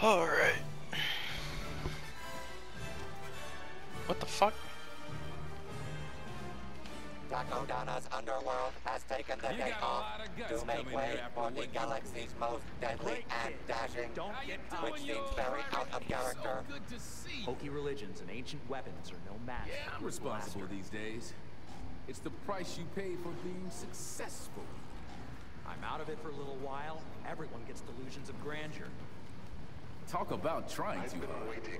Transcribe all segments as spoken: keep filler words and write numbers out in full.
Alright. What the fuck? Takodana's underworld has taken the day off to make way for the galaxy's most deadly and dashing, which seems very out of character. Hokey religions and ancient weapons are no match. Yeah, I'm responsible these days. It's the price you pay for being successful. I'm out of it for a little while. Everyone gets delusions of grandeur. Talk about trying too hard. Waiting.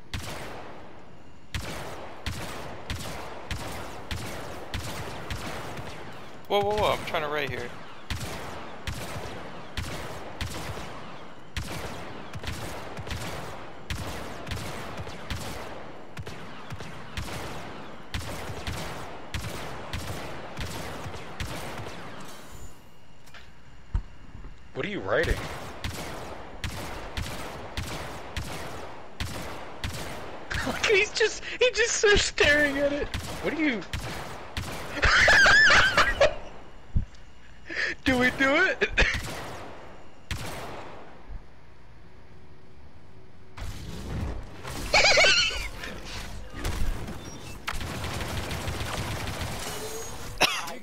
Whoa, whoa, whoa, I'm trying to right here. What are you writing? Look, he's just, he just so staring at it. What are you? Do we do it?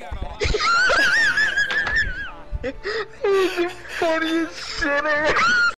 Funniest shit ever.